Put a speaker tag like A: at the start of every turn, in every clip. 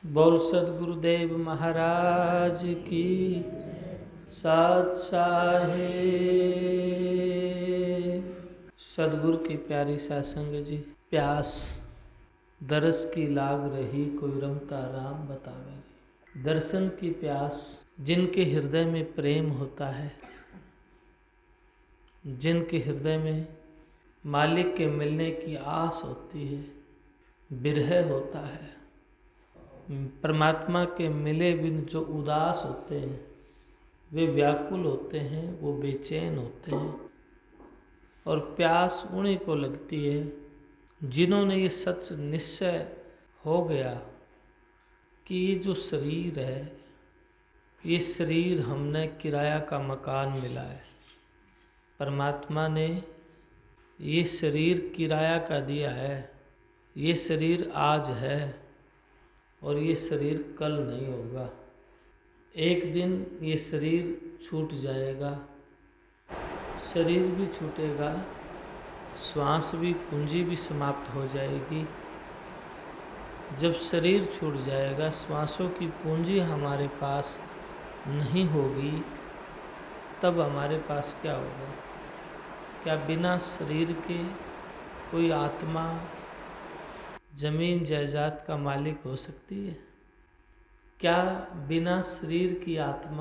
A: बोल सदगुरुदेव महाराज की साथ साहेब। सदगुरु की प्यारी सासंग जी। प्यास दरस की लाग रही, कोई रमता राम बतावे। दर्शन की प्यास, जिनके हृदय में प्रेम होता है, जिनके हृदय में मालिक के मिलने की आस होती है, बिरह होता है, परमात्मा के मिले बिन जो उदास होते हैं, वे व्याकुल होते हैं, वो बेचैन होते हैं। और प्यास उन्हीं को लगती है जिन्होंने ये सच निश्चय हो गया कि ये जो शरीर है, ये शरीर हमने किराया का मकान मिला है। परमात्मा ने ये शरीर किराया का दिया है। ये शरीर आज है और ये शरीर कल नहीं होगा। एक दिन ये शरीर छूट जाएगा, शरीर भी छूटेगा, श्वास भी, पूंजी भी समाप्त हो जाएगी। जब शरीर छूट जाएगा, श्वासों की पूंजी हमारे पास नहीं होगी, तब हमारे पास क्या होगा? क्या बिना शरीर के कोई आत्मा जमीन जायदाद का मालिक हो सकती है? क्या बिना शरीर की आत्मा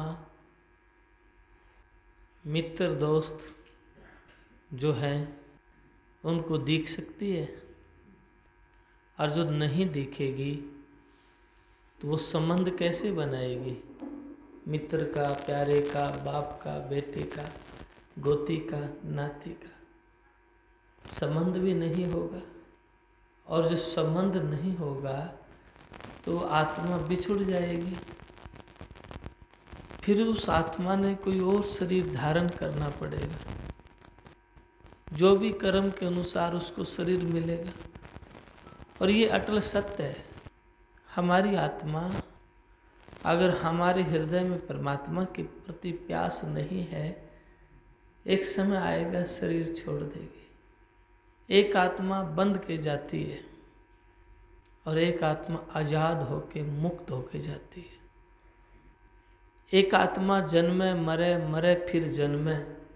A: मित्र दोस्त जो हैं उनको दिख सकती है? और जो नहीं दिखेगी तो वो संबंध कैसे बनाएगी? मित्र का, प्यारे का, बाप का, बेटे का, गोती का, नाती का संबंध भी नहीं होगा। और जो संबंध नहीं होगा तो आत्मा बिछुड़ जाएगी। फिर उस आत्मा ने कोई और शरीर धारण करना पड़ेगा। जो भी कर्म के अनुसार उसको शरीर मिलेगा। और ये अटल सत्य है। हमारी आत्मा अगर हमारे हृदय में परमात्मा के प्रति प्यास नहीं है, एक समय आएगा शरीर छोड़ देगी। एक आत्मा बंध के जाती है और एक आत्मा आजाद होके, मुक्त होके जाती है। एक आत्मा जन्मे मरे, मरे फिर जन्मे,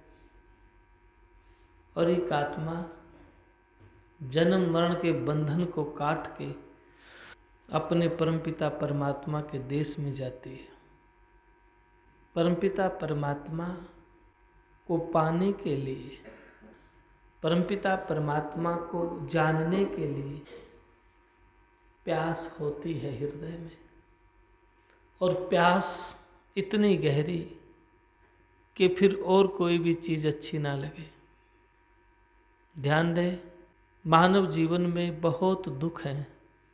A: और एक आत्मा जन्म मरण के बंधन को काट के अपने परमपिता परमात्मा के देश में जाती है। परमपिता परमात्मा को पाने के लिए, परमपिता परमात्मा को जानने के लिए प्यास होती है हृदय में। और प्यास इतनी गहरी कि फिर और कोई भी चीज़ अच्छी ना लगे। ध्यान दें, मानव जीवन में बहुत दुख है,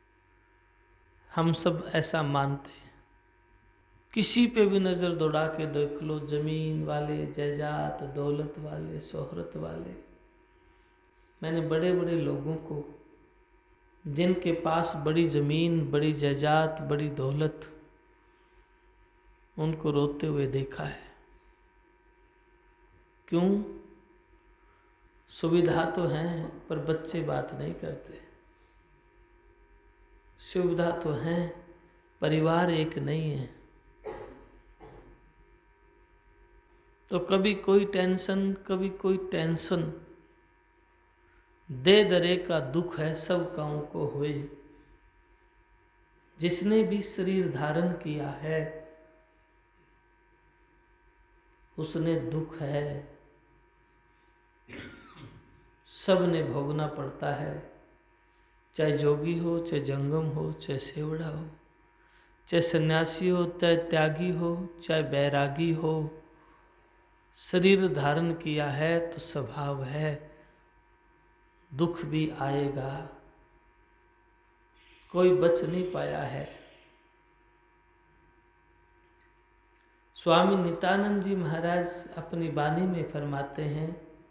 A: हम सब ऐसा मानते हैं। किसी पे भी नज़र दौड़ा के देख लो, जमीन वाले, जायदाद, दौलत वाले, शोहरत वाले। मैंने बड़े बड़े लोगों को, जिनके पास बड़ी ज़मीन, बड़ी जायदाद, बड़ी दौलत, उनको रोते हुए देखा है। क्यों? सुविधा तो है पर बच्चे बात नहीं करते। सुविधा तो है, परिवार एक नहीं है। तो कभी कोई टेंशन, कभी कोई टेंशन, दे दरे का दुख है सब काऊ को होए। जिसने भी शरीर धारण किया है उसने दुख है, सब ने भोगना पड़ता है। चाहे जोगी हो, चाहे जंगम हो, चाहे सेवड़ा हो, चाहे सन्यासी हो, चाहे त्यागी हो, चाहे बैरागी हो, शरीर धारण किया है तो स्वभाव है दुख भी आएगा। कोई बच नहीं पाया है। स्वामी नित्यानंद जी महाराज अपनी वाणी में फरमाते हैं,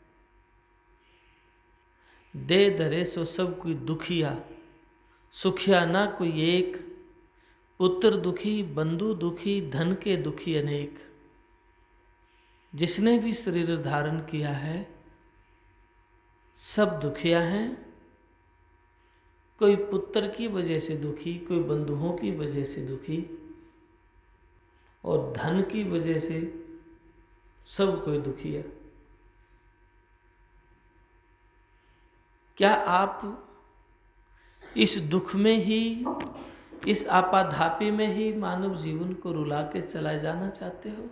A: दे धरे सो सब कोई दुखिया, सुखिया ना कोई एक। पुत्र दुखी, बंधु दुखी, धन के दुखी अनेक। जिसने भी शरीर धारण किया है सब दुखिया हैं, कोई पुत्र की वजह से दुखी, कोई बंधुओं की वजह से दुखी, और धन की वजह से सब कोई दुखी है। क्या आप इस दुख में ही, इस आपाधापी में ही मानव जीवन को रुला के चला जाना चाहते हो?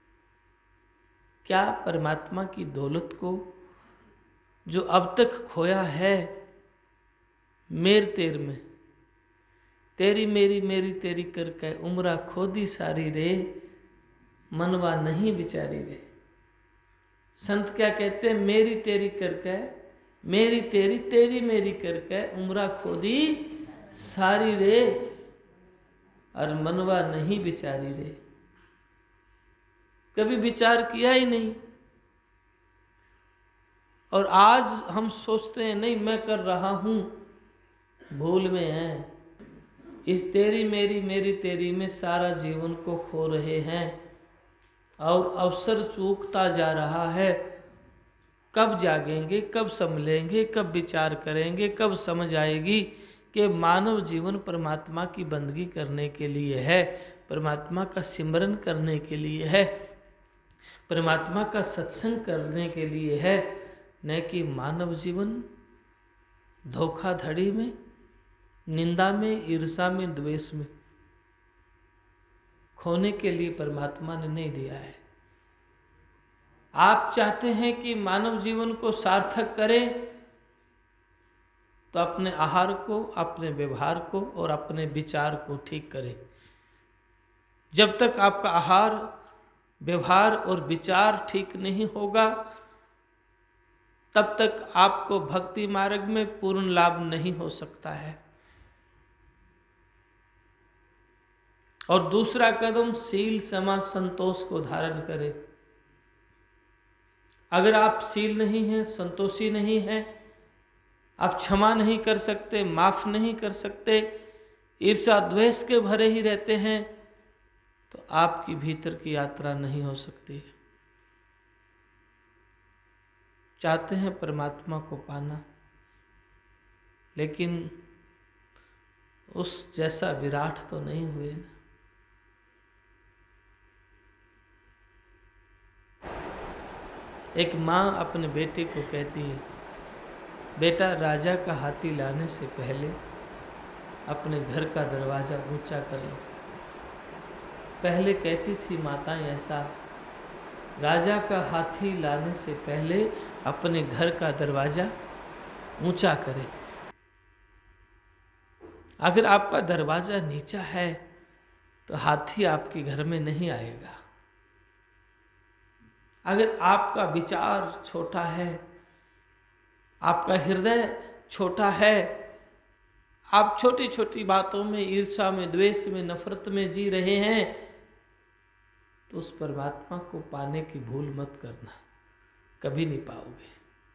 A: क्या परमात्मा की दौलत को जो अब तक खोया है मेर तेर में, तेरी मेरी मेरी तेरी करके उम्रा खोदी सारी रे, मनवा नहीं बिचारी रे। संत क्या कहते हैं? मेरी तेरी करके, मेरी तेरी तेरी मेरी करके उम्रा खोदी सारी रे, और मनवा नहीं बिचारी रे। कभी विचार किया ही नहीं। और आज हम सोचते हैं नहीं मैं कर रहा हूं, भूल में है। इस तेरी मेरी मेरी तेरी में सारा जीवन को खो रहे हैं और अवसर चूकता जा रहा है। कब जागेंगे, कब संभलेंगे, कब विचार करेंगे, कब समझ आएगी कि मानव जीवन परमात्मा की बंदगी करने के लिए है, परमात्मा का सिमरन करने के लिए है, परमात्मा का सत्संग करने के लिए है, न कि मानव जीवन धोखाधड़ी में, निंदा में, ईर्षा में, द्वेष में खोने के लिए परमात्मा ने नहीं दिया है। आप चाहते हैं कि मानव जीवन को सार्थक करें तो अपने आहार को, अपने व्यवहार को और अपने विचार को ठीक करें। जब तक आपका आहार, व्यवहार और विचार ठीक नहीं होगा तब तक आपको भक्ति मार्ग में पूर्ण लाभ नहीं हो सकता है। और दूसरा कदम शील समा संतोष को धारण करें। अगर आप शील नहीं हैं, संतोषी नहीं हैं, आप क्षमा नहीं कर सकते, माफ नहीं कर सकते, ईर्ष्या द्वेष के भरे ही रहते हैं, तो आपकी भीतर की यात्रा नहीं हो सकती। चाहते हैं परमात्मा को पाना, लेकिन उस जैसा विराट तो नहीं हुए ना। एक माँ अपने बेटे को कहती है, बेटा राजा का हाथी लाने से पहले अपने घर का दरवाजा ऊंचा कर लो। पहले कहती थी माताएं ऐसा, राजा का हाथी लाने से पहले अपने घर का दरवाजा ऊंचा करें। अगर आपका दरवाजा नीचा है तो हाथी आपके घर में नहीं आएगा। अगर आपका विचार छोटा है, आपका हृदय छोटा है, आप छोटी छोटी बातों में, ईर्ष्या में, द्वेष में, नफरत में जी रहे हैं, तो उस परमात्मा को पाने की भूल मत करना, कभी नहीं पाओगे।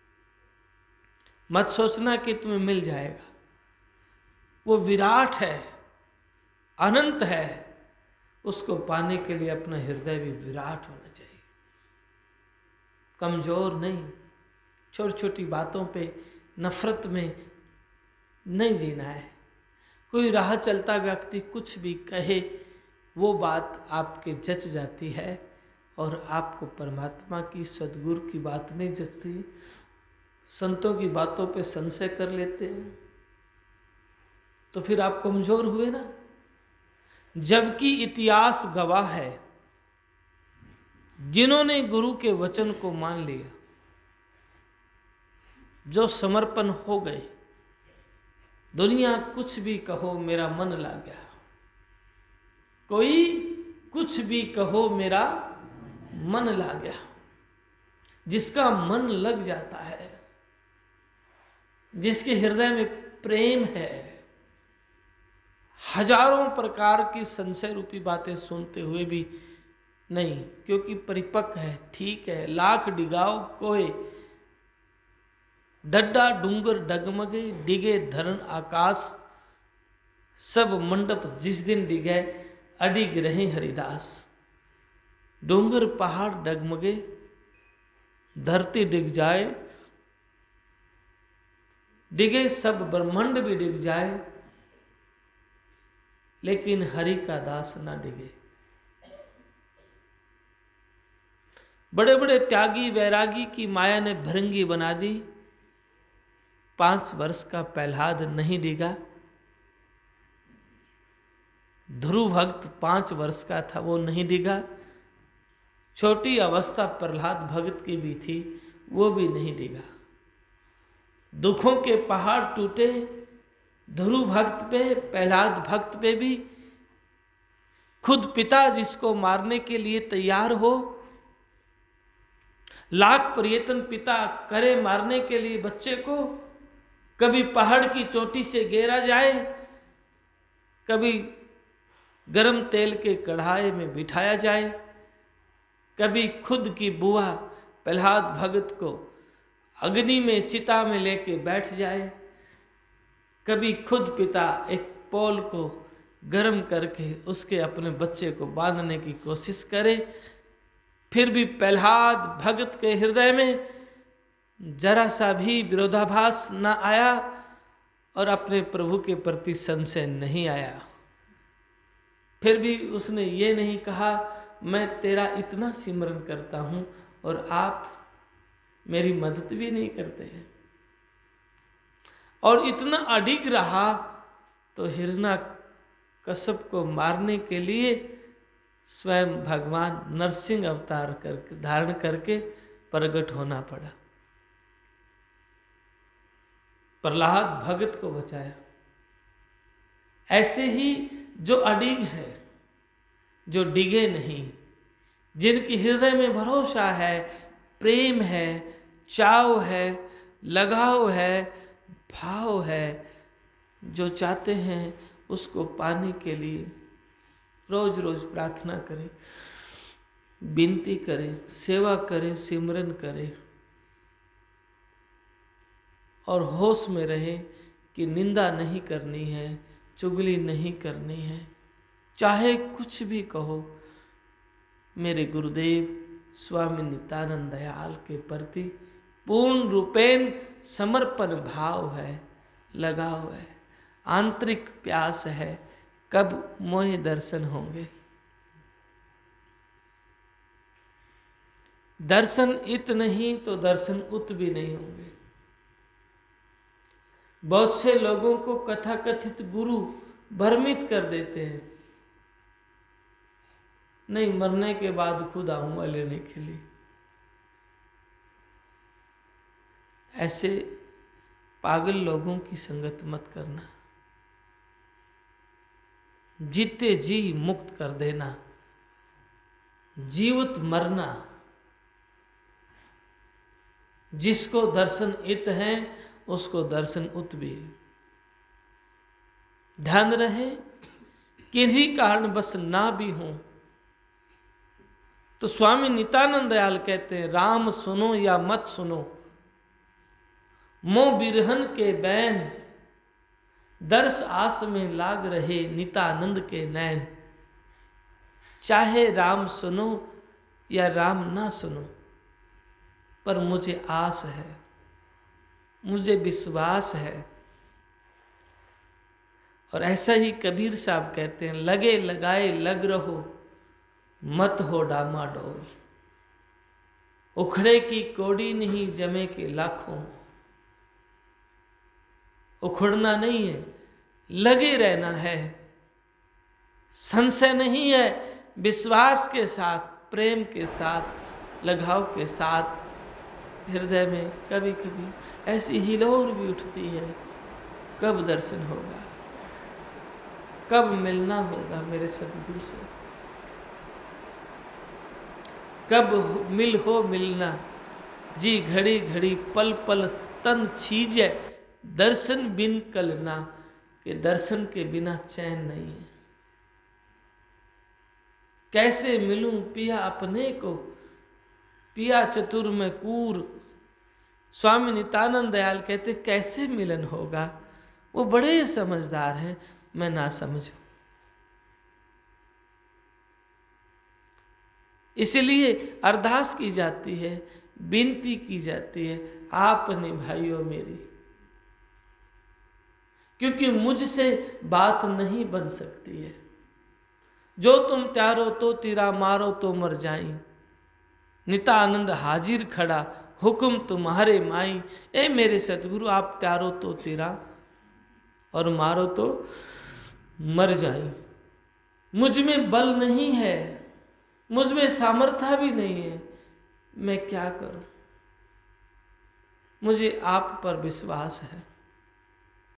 A: मत सोचना कि तुम्हें मिल जाएगा। वो विराट है, अनंत है, उसको पाने के लिए अपना हृदय भी विराट होना चाहिए, कमजोर नहीं। छोटी छोटी बातों पे नफरत में नहीं जीना है। कोई राह चलता व्यक्ति कुछ भी कहे, वो बात आपके जच जाती है और आपको परमात्मा की, सद्गुरु की बात नहीं जचती। संतों की बातों पे संशय कर लेते हैं, तो फिर आप कमजोर हुए ना। जबकि इतिहास गवाह है, जिन्होंने गुरु के वचन को मान लिया, जो समर्पण हो गए, दुनिया कुछ भी कहो मेरा मन लग गया, कोई कुछ भी कहो मेरा मन लग गया। जिसका मन लग जाता है, जिसके हृदय में प्रेम है, हजारों प्रकार की संशय रूपी बातें सुनते हुए भी नहीं, क्योंकि परिपक्व है, ठीक है, लाख डिगाओ कोय, डड्डा डूंगर डगमगे, डिगे धरण आकाश, सब मंडप जिस दिन डिगे, अडिग रहे हरिदास। डूंगर पहाड़ डगमगे, धरती डिग जाए, डिगे सब ब्रह्मांड भी डिग जाए, लेकिन हरि का दास ना डिगे। बड़े बड़े त्यागी वैरागी की माया ने भृंगी बना दी। 5 वर्ष का प्रहलाद नहीं डिगा। ध्रुव भक्त 5 वर्ष का था, वो नहीं डिगा। छोटी अवस्था प्रहलाद भक्त की भी थी, वो भी नहीं डिगा। दुखों के पहाड़ टूटे ध्रुव भक्त पे, प्रहलाद भक्त पे भी। खुद पिता जिसको मारने के लिए तैयार हो, लाख प्रयत्न पिता करे मारने के लिए बच्चे को, कभी पहाड़ की चोटी से गिरा जाए, कभी गरम तेल के कढ़ाई में बिठाया जाए, कभी खुद की बुआ प्रहलाद भगत को अग्नि में चिता में लेके बैठ जाए, कभी खुद पिता एक पोल को गर्म करके उसके अपने बच्चे को बांधने की कोशिश करे, फिर भी प्रहलाद भगत के हृदय में जरा सा भी विरोधाभास न आया और अपने प्रभु के प्रति संशय नहीं आया। फिर भी उसने ये नहीं कहा मैं तेरा इतना सिमरन करता हूं और आप मेरी मदद भी नहीं करते हैं। और इतना अडिग रहा तो हिरण्यकश्यप को मारने के लिए स्वयं भगवान नरसिंह अवतार करके धारण करके प्रकट होना पड़ा, प्रहलाद भगत को बचाया। ऐसे ही जो अडिग है, जो डिगे नहीं, जिनकी हृदय में भरोसा है, प्रेम है, चाव है, लगाव है, भाव है, जो चाहते हैं उसको पाने के लिए रोज रोज प्रार्थना करें, विनती करें, सेवा करें, सिमरन करें और होश में रहें कि निंदा नहीं करनी है, चुगली नहीं करनी है, चाहे कुछ भी कहो। मेरे गुरुदेव स्वामी नित्यानंद दयाल के प्रति पूर्ण रूपेण समर्पण भाव है, लगाव है, आंतरिक प्यास है, कब मोहे दर्शन होंगे। दर्शन इत नहीं तो दर्शन उत भी नहीं होंगे। बहुत से लोगों को कथाकथित गुरु भ्रमित कर देते हैं, नहीं मरने के बाद खुद आऊंगा लेने के लिए। ऐसे पागल लोगों की संगत मत करना। जीते जी मुक्त कर देना, जीवित मरना। जिसको दर्शन इत है उसको दर्शन उत भी। ध्यान रहे किन्हीं कारण बस ना भी हो तो स्वामी नित्यानंद दयाल कहते हैं राम सुनो या मत सुनो, मोह बिरहन के बैन, दर्श आस में लाग रहे नित्यानंद के नैन। चाहे राम सुनो या राम ना सुनो, पर मुझे आस है, मुझे विश्वास है। और ऐसा ही कबीर साहब कहते हैं लगे लगाए लग रहो, मत हो डामाडोल। उखड़े की कौड़ी नहीं जमे के लाखों। उखड़ना नहीं है, लगे रहना है, संशय नहीं है, विश्वास के साथ, प्रेम के साथ, लगाव के साथ। हृदय में कभी कभी ऐसी हिलोर भी उठती है, कब दर्शन होगा, कब मिलना होगा मेरे सद्गुरु से, कब मिलना। जी घड़ी घड़ी पल पल तन छीजे, दर्शन बिन कलना, के दर्शन के बिना चैन नहीं है। कैसे मिलूं पिया अपने को, पिया चतुर में कूर। स्वामी नित्यानंद दयाल कहते कैसे मिलन होगा, वो बड़े समझदार हैं, मैं ना समझूं। इसलिए अरदास की जाती है, विनती की जाती है, आपने भाइयों मेरी क्योंकि मुझसे बात नहीं बन सकती है। जो तुम त्यारो तो तीरा, मारो तो मर जाई, नितानंद हाजिर खड़ा, हुक्म तुम्हारे माई। ए मेरे सतगुरु, आप त्यारो तो तीरा और मारो तो मर जाई। मुझ में बल नहीं है, मुझ में सामर्थ्य भी नहीं है, मैं क्या करूं? मुझे आप पर विश्वास है।